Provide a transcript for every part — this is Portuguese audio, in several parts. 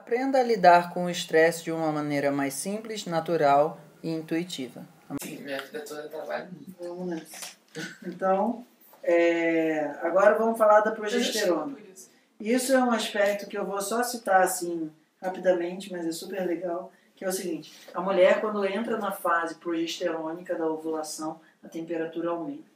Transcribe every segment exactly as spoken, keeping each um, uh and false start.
Aprenda a lidar com o estresse de uma maneira mais simples, natural e intuitiva. Sim, minha vida toda trabalho. Vamos nessa. Então, é, agora vamos falar da progesterona. Isso é um aspecto que eu vou só citar assim rapidamente, mas é super legal, que é o seguinte: a mulher, quando entra na fase progesterônica da ovulação, a temperatura aumenta.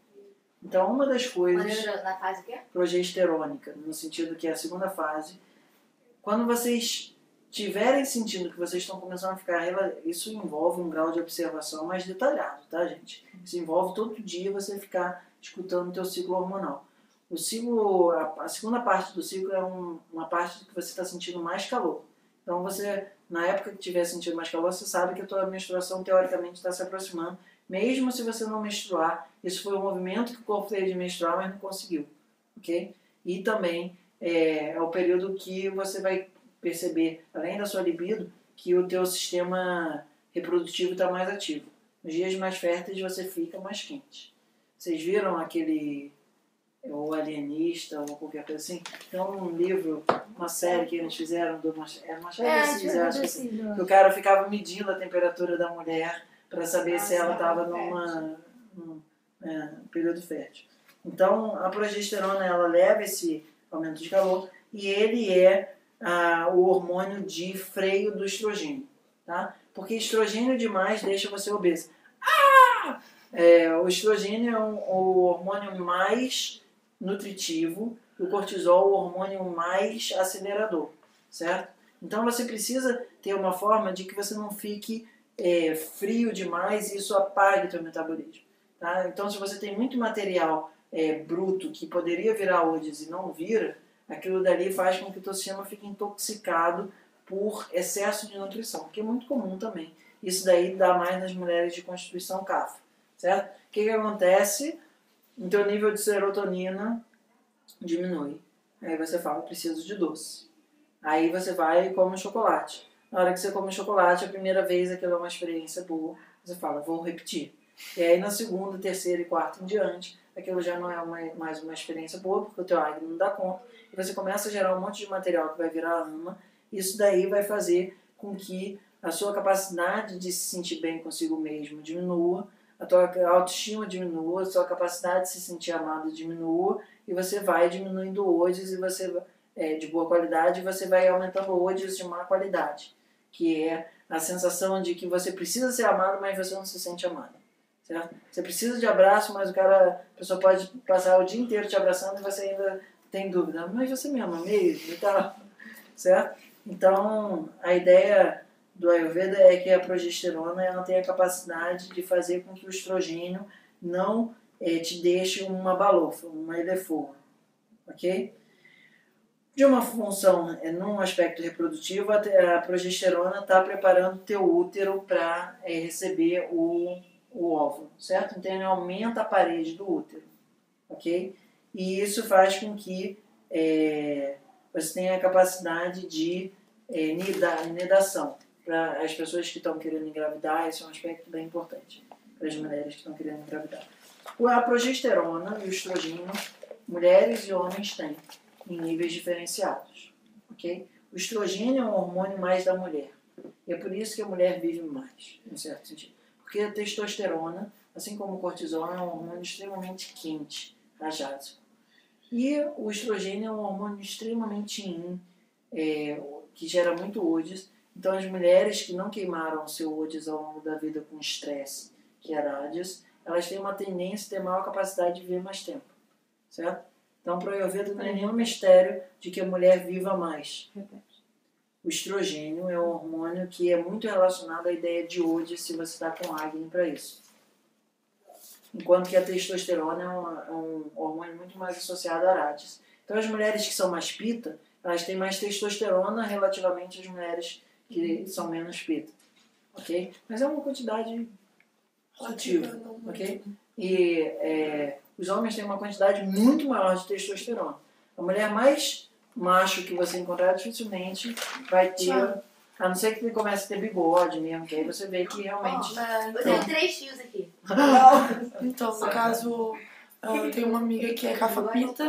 Então, uma das coisas... Na fase o quê? Progesterônica, no sentido que é a segunda fase. Quando vocês tiverem sentindo que vocês estão começando a ficar... Isso envolve um grau de observação mais detalhado, tá, gente? Isso envolve todo dia você ficar escutando o teu ciclo hormonal. O ciclo, a, a segunda parte do ciclo é um, uma parte que você está sentindo mais calor. Então, você, na época que estiver sentindo mais calor, você sabe que a tua menstruação, teoricamente, está se aproximando. Mesmo se você não menstruar, isso foi um movimento que o corpo fez de menstruar, mas não conseguiu, ok? E também é, é o período que você vai perceber, além da sua libido, que o teu sistema reprodutivo está mais ativo. Nos dias mais férteis você fica mais quente. Vocês viram aquele, o Alienista ou qualquer coisa assim? Tem um livro, uma série que eles fizeram, do Machado É, de Assis, acho que, assim, que o cara ficava medindo a temperatura da mulher para saber ah, se ela estava numa num é, período fértil. Então, a progesterona, ela leva esse aumento de calor e ele é ah, o hormônio de freio do estrogênio, tá? Porque estrogênio demais deixa você obesa. Ah! É, o estrogênio é um, o hormônio mais nutritivo, o cortisol o hormônio mais acelerador, certo? Então, você precisa ter uma forma de que você não fique É, frio demais e isso apague o teu metabolismo, tá? Então, se você tem muito material é, bruto que poderia virar odds e não vira, aquilo dali faz com que o teu sistema fique intoxicado por excesso de nutrição, que é muito comum também. Isso daí dá mais nas mulheres de constituição C A F, certo? O que que acontece? O teu nível de serotonina diminui. Aí você fala, preciso de doce. Aí você vai e come chocolate. Na hora que você come chocolate, a primeira vez aquilo é uma experiência boa, você fala, vou repetir. E aí na segunda, terceira e quarta em diante, aquilo já não é uma, mais uma experiência boa, porque o teu acne não dá conta, e você começa a gerar um monte de material que vai virar ama. Isso daí vai fazer com que a sua capacidade de se sentir bem consigo mesmo diminua, a tua autoestima diminua, a sua capacidade de se sentir amado diminua, e você vai diminuindo odds e você, é, de boa qualidade, e você vai aumentando odds de má qualidade, que é a sensação de que você precisa ser amado, mas você não se sente amado, certo? Você precisa de abraço, mas o cara, a pessoa pode passar o dia inteiro te abraçando e você ainda tem dúvida, mas você me ama mesmo e tal, certo? Então, a ideia do Ayurveda é que a progesterona ela tem a capacidade de fazer com que o estrogênio não é, te deixe uma balofa, uma elefoa, ok? De uma função, é, num aspecto reprodutivo, a, a progesterona está preparando o teu útero para é, receber o, o óvulo, certo? Então, ele aumenta a parede do útero, ok? E isso faz com que é, você tenha a capacidade de é, nidar, nidação. Para as pessoas que estão querendo engravidar, esse é um aspecto bem importante para as mulheres que estão querendo engravidar. A progesterona e o estrogênio, mulheres e homens têm em níveis diferenciados, ok? O estrogênio é um hormônio mais da mulher. E é por isso que a mulher vive mais, em certo sentido. Porque a testosterona, assim como o cortisol, é um hormônio extremamente quente, rajado. E o estrogênio é um hormônio extremamente yin, é, que gera muito odds. Então, as mulheres que não queimaram o seu odds ao longo da vida com estresse, que é a radius, elas têm uma tendência a ter maior capacidade de viver mais tempo, certo? Então, para o Ayurveda não é nenhum mistério de que a mulher viva mais. O estrogênio é um hormônio que é muito relacionado à ideia de odds se você está com acne para isso. Enquanto que a testosterona é um, é um hormônio muito mais associado a radius. Então, as mulheres que são mais pita, elas têm mais testosterona relativamente às mulheres que são menos pita, ok? Mas é uma quantidade relativa, ok? E é, os homens têm uma quantidade muito maior de testosterona. A mulher mais macho que você encontrar dificilmente vai ter, a não ser que ele comece a ter bigode mesmo, que aí você vê que realmente... Oh, é, eu tenho três fios aqui. Então, no caso, eu tenho uma amiga que é cafapita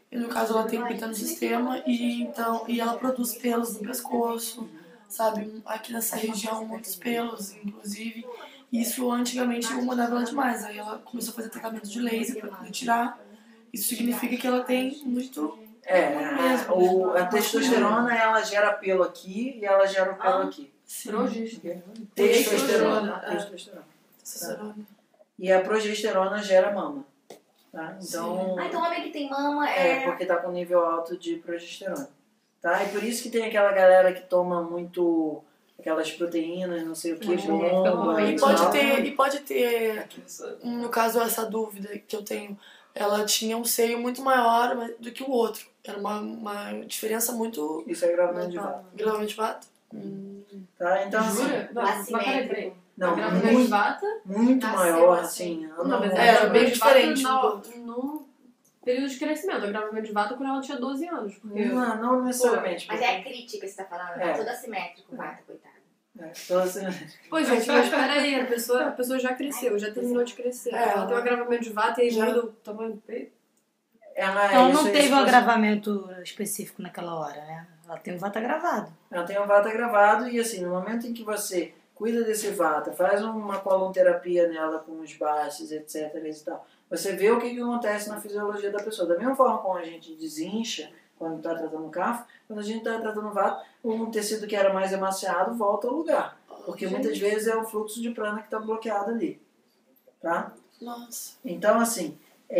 E no caso ela tem pita no sistema e, então, e ela produz pelos no pescoço, sabe? Aqui nessa região, muitos pelos, inclusive. Isso antigamente incomodava ela demais. Aí ela começou a fazer tratamento de laser para poder tirar. Isso significa que ela tem muito... É, a, o, a testosterona ela gera pelo aqui e ela gera o pelo Ah, aqui. Progesterona. Testosterona. Testosterona. Testosterona. E a progesterona gera mama. Tá? Então, Ah, então homem que tem mama é é... porque tá com nível alto de progesterona. Tá? E por isso que tem aquela galera que toma muito aquelas proteínas, não sei o que, bomba E e pode tal. ter, e pode ter, no caso, essa dúvida que eu tenho. Ela tinha um seio muito maior do que o outro. Era uma, uma diferença muito... Isso é gravamento de vato. Gravamento de vato? Hum. Tá? Então, assim, Jura? Mas, mas peraí, peraí. não, Gravamento de muito, vata? muito Nasceu maior, assim. assim. Não, não- mas É, é, bem bem diferente diferente do no, no período de crescimento. O gravamento de vata quando ela tinha doze anos. Porque Não, não necessariamente. Mas é crítica que você tá falando, É. é tudo assimétrico, vata, coitado. É, então, assim, Pô, gente, mas peraí, a pessoa, a pessoa já cresceu, já terminou de crescer. É. Ela tem um agravamento de vata e aí Já. muda o tamanho do peito? ela, Então isso não aí, teve se um fosse- agravamento específico naquela hora, né? Ela tem um vata gravado. Ela tem um vata gravado e assim, no momento em que você cuida desse vata, faz uma colonterapia nela com os baixos, etc e tal, você vê o que, que acontece na fisiologia da pessoa. Da mesma forma como a gente desincha quando está tratando o cafo, quando a gente está tratando o vato, um tecido que era mais emaciado volta ao lugar. Porque muitas vezes é o fluxo de prana que está bloqueado ali. Tá? Nossa. Então, assim,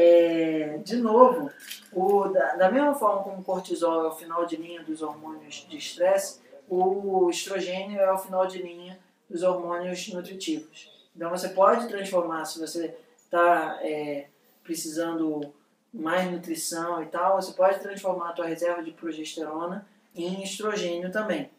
é, de novo, o, da, da mesma forma como o cortisol é o final de linha dos hormônios de estresse, o estrogênio é o final de linha dos hormônios nutritivos. Então, você pode transformar, se você está é, precisando mais nutrição e tal, você pode transformar a tua reserva de progesterona em estrogênio também.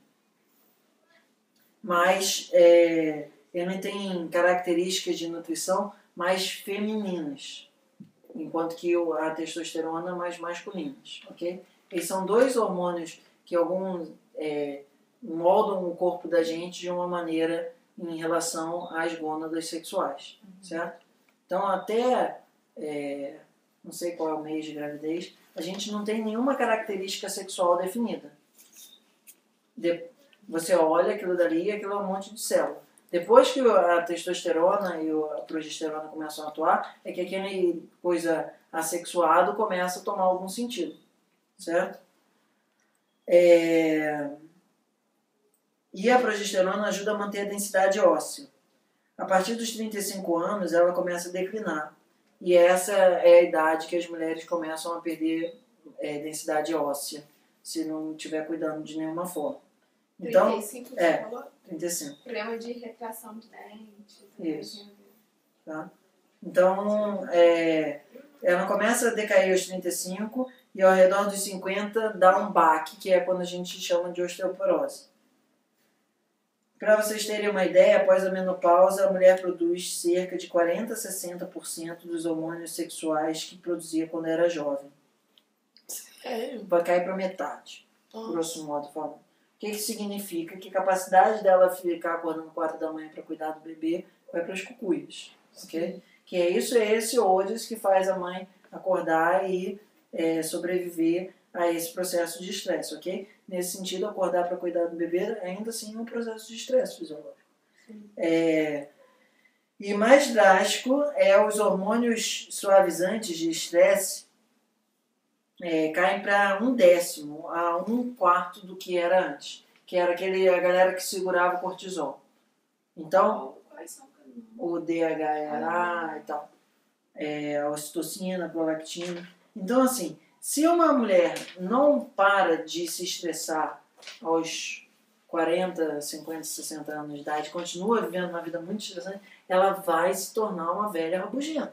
Mas é, ele tem características de nutrição mais femininas, enquanto que o- a testosterona mais masculinas, ok? Eles são dois hormônios que alguns é, moldam o corpo da gente de uma maneira em relação às gônadas sexuais, certo? Então até, é, não sei qual é o mês de gravidez, a gente não tem nenhuma característica sexual definida. De, você olha aquilo dali e aquilo é um monte de célula. Depois que a testosterona e a progesterona começam a atuar, é que aquele coisa assexuado começa a tomar algum sentido, certo? É... E a progesterona ajuda a manter a densidade óssea. A partir dos trinta e cinco anos, ela começa a declinar. E essa é a idade que as mulheres começam a perder é, densidade óssea, se não estiver cuidando de nenhuma forma. Então, trinta e cinco, é. você falou? trinta e cinco. Problema de retração de dente. Isso. Tá? Então, é, ela começa a decair aos trinta e cinco e ao redor dos cinquenta dá um baque, que é quando a gente chama de osteoporose. Para vocês terem uma ideia, após a menopausa, a mulher produz cerca de quarenta a sessenta por cento dos hormônios sexuais que produzia quando era jovem. Sério? Vai cair para metade, Nossa. grosso modo falando. O que, que significa? Que a capacidade dela ficar acordando quatro da manhã para cuidar do bebê vai para os cucuias, ok? Que é isso, é esse odds que faz a mãe acordar e é, sobreviver a esse processo de estresse, ok? Nesse sentido, acordar para cuidar do bebê ainda assim é um processo de estresse fisiológico. É, e mais drástico é os hormônios suavizantes de estresse é, caem para um décimo a um quarto do que era antes, que era aquele, a galera que segurava o cortisol. Então, Quais são? o D H E A e tal, é, a ocitocina, a prolactina. Então, assim, se uma mulher não para de se estressar aos quarenta, cinquenta, sessenta anos de idade, continua vivendo uma vida muito estressante, ela vai se tornar uma velha rabugenta.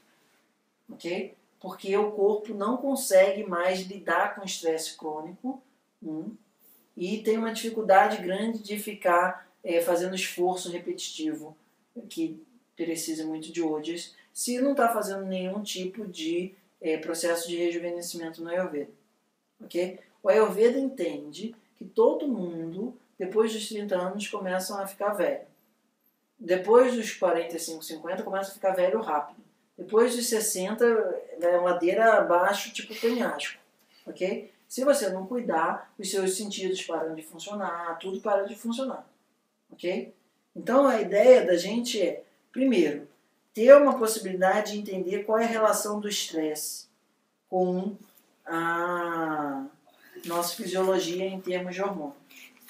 Ok? Porque o corpo não consegue mais lidar com o estresse crônico um, e tem uma dificuldade grande de ficar é, fazendo esforço repetitivo, que precisa muito de odds, se não está fazendo nenhum tipo de é, processo de rejuvenescimento no Ayurveda. Okay? O Ayurveda entende que todo mundo, depois dos trinta anos, começam a ficar velho. Depois dos quarenta e cinco, cinquenta, começa a ficar velho rápido. Depois dos sessenta, é ladeira abaixo, tipo penhasco. ok? Se você não cuidar, os seus sentidos param de funcionar, tudo para de funcionar, ok? Então a ideia da gente é, primeiro, ter uma possibilidade de entender qual é a relação do estresse com a nossa fisiologia em termos de hormônios.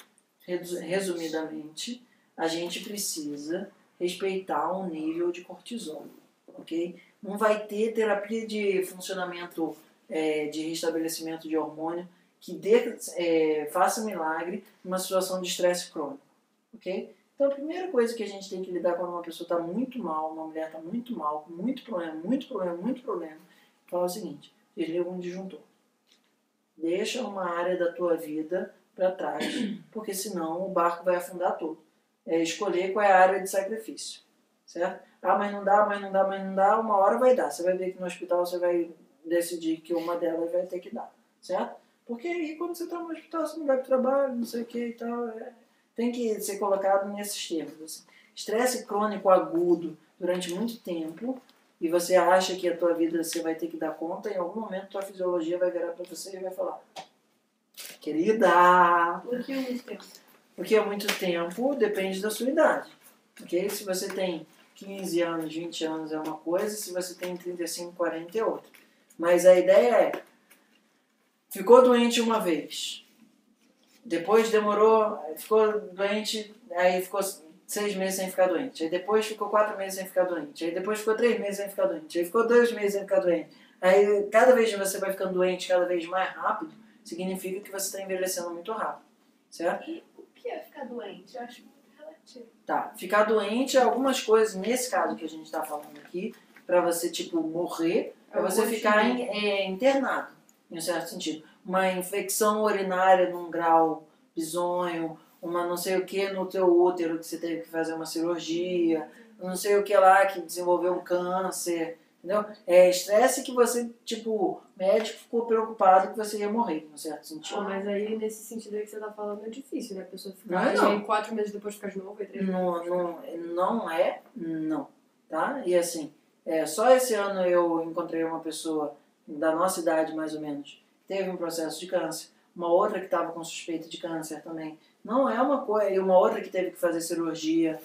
Resumidamente, a gente precisa respeitar um nível de cortisol, ok? Não vai ter terapia de funcionamento, é, de restabelecimento de hormônio que dê, é, faça milagre numa situação de estresse crônico, ok? Então a primeira coisa que a gente tem que lidar quando uma pessoa está muito mal, uma mulher está muito mal, com muito problema, muito problema, muito problema, fala o seguinte: desliga um disjuntor. Deixa uma área da tua vida para trás, porque senão o barco vai afundar todo. É escolher qual é a área de sacrifício, certo? Ah, mas não dá, mas não dá, mas não dá, uma hora vai dar. Você vai ver que no hospital você vai decidir que uma delas vai ter que dar, certo? Porque aí quando você está no hospital você não vai para o trabalho, não sei o que e tal. É... tem que ser colocado nesses termos. Assim. Estresse crônico agudo durante muito tempo e você acha que a tua vida você vai ter que dar conta, em algum momento a tua fisiologia vai virar para você e vai falar: querida... Por que muito tempo? Porque é muito tempo, depende da sua idade. Okay? Se você tem quinze anos, vinte anos é uma coisa, se você tem trinta e cinco, quarenta é outra. Mas a ideia é, ficou doente uma vez, depois demorou, ficou doente, aí ficou seis meses sem ficar doente, aí depois ficou quatro meses sem ficar doente, aí depois ficou três meses sem ficar doente, aí ficou dois meses sem ficar doente. Aí cada vez que você vai ficando doente cada vez mais rápido, significa que você está envelhecendo muito rápido, certo? E o que é ficar doente? Eu acho muito relativo. Tá, ficar doente é algumas coisas, nesse caso que a gente está falando aqui, para você, tipo, morrer, é você ficar em, é, internado, em um certo sentido. Uma infecção urinária num grau bizonho, uma não sei o que no teu útero que você teve que fazer uma cirurgia, não sei o que lá que desenvolveu um câncer, entendeu? É estresse que você, tipo, o médico ficou preocupado que você ia morrer, num certo sentido. Ah, mas aí, nesse sentido aí que você tá falando, é difícil, né? A pessoa Não ficar é, não. e aí quatro meses depois ficar de novo, e três Não, não, não é, não, tá? E assim, é, só esse ano eu encontrei uma pessoa da nossa idade, mais ou menos, teve um processo de câncer, uma outra que estava com suspeita de câncer também. Não é uma coisa, e uma outra que teve que fazer cirurgia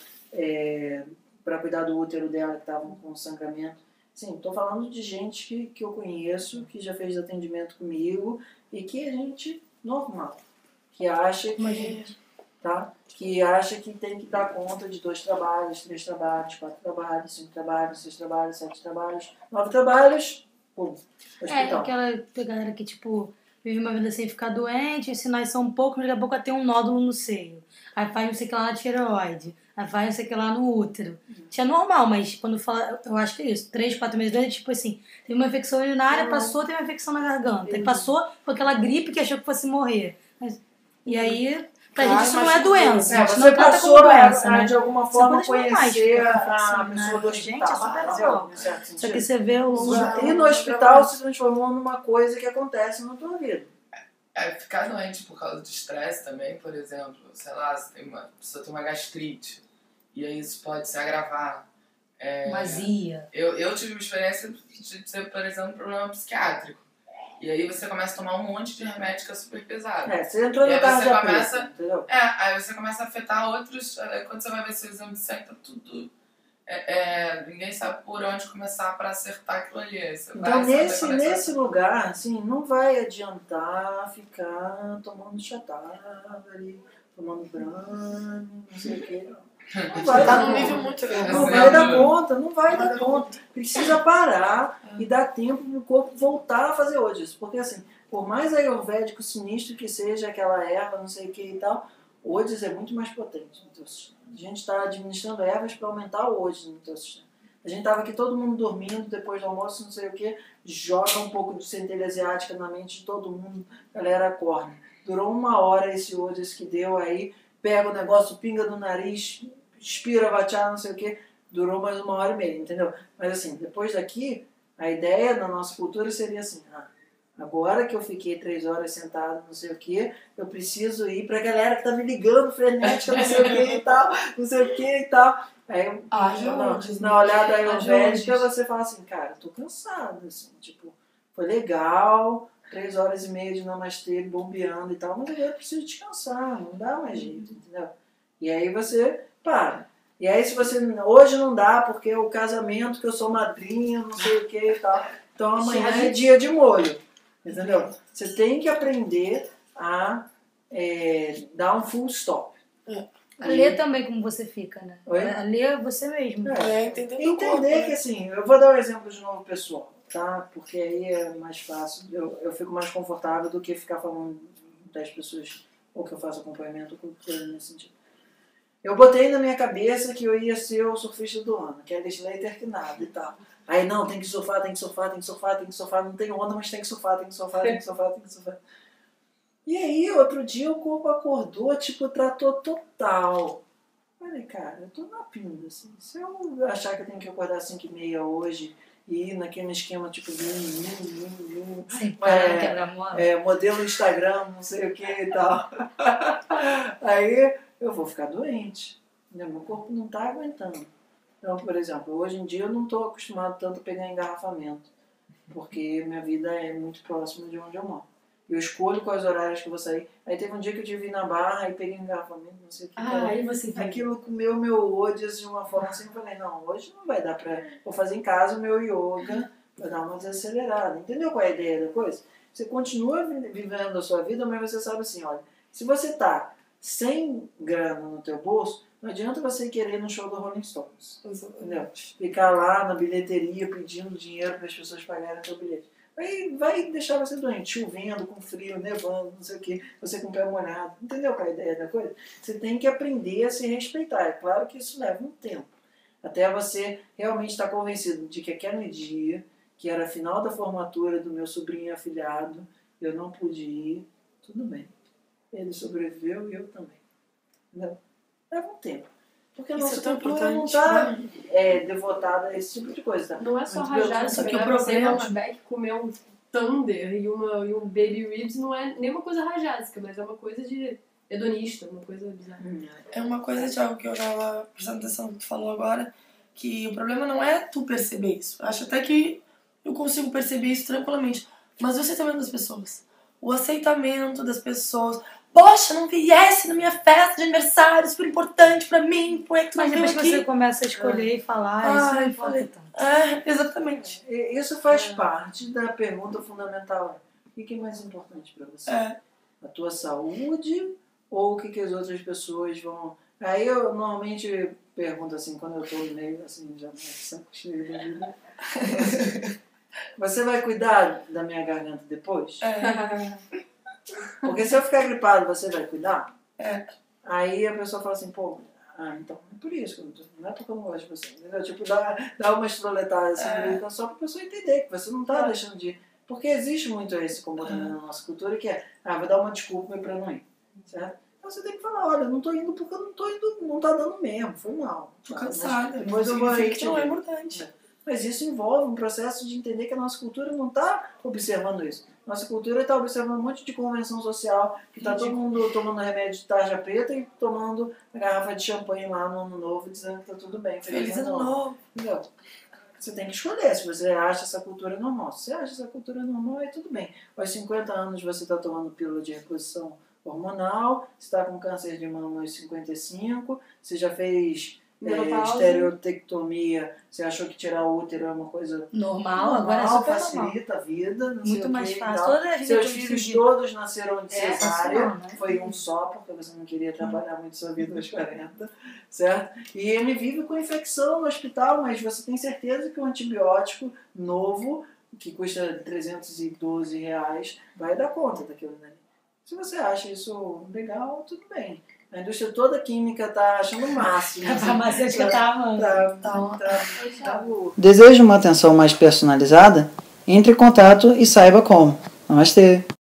é, para cuidar do útero dela, que estava com sangramento. Sim, estou falando de gente que, que eu conheço, que já fez atendimento comigo e que é gente normal, que acha que, tá? que acha que tem que dar conta de dois trabalhos, três trabalhos, quatro trabalhos, cinco trabalhos, seis trabalhos, sete trabalhos, nove trabalhos, pum, É, hospital. aquela galera que, tipo, vive uma vida sem ficar doente, os sinais são poucos, daqui a pouco tem um nódulo no seio. Aí faz não sei o que lá na tireoide. Aí faz não sei o que lá no útero. Isso é normal, mas quando fala, eu acho que é isso. Três, quatro meses doente, tipo assim, tem uma infecção urinária, passou, tem uma infecção na garganta. Aí passou por aquela gripe que achou que fosse morrer. Mas, e aí, pra gente isso não é doença. É, A gente você não trata passou como doença, a, né? de alguma São forma coisas normais, conhecer tipo, a, infecção a pessoa do urinária, hospital. gente, é super entendeu? normal. Em certo Só sentido. que você vê ao longo da E no hospital se transformou numa coisa que acontece na tua vida. É, ficar doente por causa de estresse também, por exemplo, sei lá, você tem uma, a pessoa tem uma gastrite, e aí isso pode se agravar. É, Mazia. eu, eu tive uma experiência de ter, por exemplo, um problema psiquiátrico. E aí você começa a tomar um monte de remédio que é super pesado. É, você entrou E no aí carro você da começa- preta, entendeu? É, aí você começa a afetar outros, aí quando você vai ver seu exame de sangue, tá tudo... É, é, ninguém sabe por onde começar para acertar aquilo ali. Aí você vai Então, saber nesse, quando é que você nesse lugar, assim, não vai adiantar ficar tomando chatavari, tomando brano, não sei o que. Não vai Tá dar num nível conta. muito Não elevado. vai dar conta, não vai dar conta. Precisa parar e dar tempo pro corpo voltar a fazer hoje. Porque, assim, por mais ayurvédico sinistro que seja aquela erva, não sei o que e tal, hoje é muito mais potente no teu sistema. A gente está administrando ervas para aumentar o hoje no teu sistema. A gente estava aqui todo mundo dormindo, depois do almoço, não sei o que, joga um pouco de centelha asiática na mente de todo mundo, galera acorda. Durou uma hora esse hoje que deu aí, pega o negócio, pinga no nariz, expira, vachar, não sei o que, durou mais uma hora e meia, entendeu? Mas assim, depois daqui, a ideia na nossa cultura seria assim, ah, agora que eu fiquei três horas sentado, não sei o que, eu preciso ir pra galera que tá me ligando, frenética, não sei o que e tal, não sei o que e tal. Aí, eu, Ajude, na, né? na olhada ayurvédica, Ajude. você fala assim, cara, eu tô cansado, assim, tipo, foi legal, três horas e meia de namastê, bombeando e tal, mas agora eu preciso descansar, não dá mais jeito, entendeu? E aí você para. E aí se você, hoje não dá porque o casamento que eu sou madrinha, não sei o que e tal, então amanhã é dia de molho, entendeu? Você tem que aprender a é, dar um full stop. É. A ler também como você fica, né? Oi? A ler você mesmo. É, É, entender o entender corpo, que né? assim, eu vou dar um exemplo de novo pessoal, tá? Porque aí é mais fácil, eu, eu fico mais confortável do que ficar falando das pessoas, ou que eu faço acompanhamento com coisa nesse sentido. Eu botei na minha cabeça que eu ia ser o surfista do ano, que é Slater que nada e tal. Aí não, tem que surfar, tem que surfar, tem que surfar, tem que surfar, não tem onda, mas tem que surfar, tem que surfar, tem que surfar, tem que surfar. E aí, outro dia o corpo acordou, tipo, tratou total. Falei, cara, eu tô na pinda, assim. Se eu achar que eu tenho que acordar às cinco e meia hoje e ir naquele esquema, tipo, vim, vim, vim, vim, Sem parar, é, quebra-mola. é, modelo Instagram, não sei o que e tal. Aí eu vou ficar doente. Né? Meu corpo não tá aguentando. Então, por exemplo, hoje em dia eu não tô acostumado tanto a pegar engarrafamento, porque minha vida é muito próxima de onde eu moro. Eu escolho quais horários que eu vou sair. Aí teve um dia que eu tive que ir na barra e peguei um engarrafamento, não sei o que. Ah, cara. aí você viu. Aquilo comeu meu odious de uma forma assim, eu falei, não, hoje não vai dar pra... Vou fazer em casa o meu yoga pra dar uma desacelerada. Entendeu qual é a ideia da coisa? Você continua vivendo a sua vida, mas você sabe assim, olha, se você tá sem grana no teu bolso, não adianta você querer ir no show do Rolling Stones. Entendeu? Ficar lá na bilheteria pedindo dinheiro para as pessoas pagarem o seu bilhete. Aí vai deixar você doente, chovendo, com frio, nevando, não sei o que, você com o pé molhado. Entendeu qual é a ideia da coisa? Você tem que aprender a se respeitar. É claro que isso leva um tempo. Até você realmente estar convencido de que aquele dia, que era a final da formatura do meu sobrinho afilhado, eu não pude ir, tudo bem. Ele sobreviveu e eu também. Entendeu? Leva um tempo. Porque a Isso nossa é tão cultura não importante, está né? é, devotada a esse tipo de coisa. Tá? Não é só Muito rajada, pelo só que contrário. o você problema- no Outback comer um Thunder e, uma, e um Baby Ribs não é nem uma coisa rajásica, mas é uma coisa de hedonista, uma coisa bizarra. Hum, É uma coisa de algo que eu tava prestando atenção no que tu falou agora, que o problema não é tu perceber isso. Eu acho até que eu consigo perceber isso tranquilamente. Mas o aceitamento das pessoas. O aceitamento das pessoas. Poxa, não viesse na minha festa de aniversário, super importante pra mim, por que tu não Mas veio depois que você aqui? começa a escolher e falar, isso não Ai, importa falei. tanto. É, exatamente. E isso faz parte da pergunta fundamental. O que que é mais importante para você? É. A tua saúde ou o que, que as outras pessoas vão... Aí eu normalmente pergunto assim, quando eu tô meio assim, já mais saco cheio da vida. Você vai cuidar da minha garganta depois? É. Porque se eu ficar gripado, você vai cuidar? É. Aí a pessoa fala assim, pô, ah, então, é por isso que eu não tô, não é porque eu não gosto de você, entendeu? Tipo, dá, dá uma estrolletada assim, É. só pra pessoa entender que você não tá É. deixando de ir. Porque existe muito esse comportamento na nossa cultura que é, ah, vou dar uma desculpa pra não ir, certo? Então você tem que falar, olha, eu não tô indo porque eu não tô indo, não tá dando mesmo, foi mal. Tô tá? cansada. Mas depois eu vou aí Significa te que não é ver. importante. Mas isso envolve um processo de entender que a nossa cultura não está observando isso. Nossa cultura está observando um monte de convenção social, que está todo mundo tomando remédio de tarja preta e tomando garrafa de champanhe lá no ano novo, dizendo que está tudo bem. Feliz ano novo. Entendeu? Você tem que escolher se você acha essa cultura normal. Se você acha essa cultura normal, aí tudo bem. Aos cinquenta anos você está tomando pílula de reposição hormonal, você está com câncer de mama aos cinquenta e cinco, você já fez é, Menopausa. estereotectomia, você achou que tirar o útero é uma coisa Normal, agora é normal, super normal. facilita a vida, não sei Muito o mais que e fácil. tal. Toda a vida Seus tem filhos que todos nasceram de É, cesárea, só, né? foi um só, porque você não queria trabalhar muito sua vida aos quarenta, certo? E ele vive com infecção no hospital, mas você tem certeza que um antibiótico novo, que custa trezentos e doze reais, vai dar conta daquilo dali. Se você acha isso legal, tudo bem. A indústria toda química está achando o máximo. A farmacêutica tá amando. Tá, Tá. tá, tá, Deseja uma atenção mais personalizada? Entre em contato e saiba como. Namastê!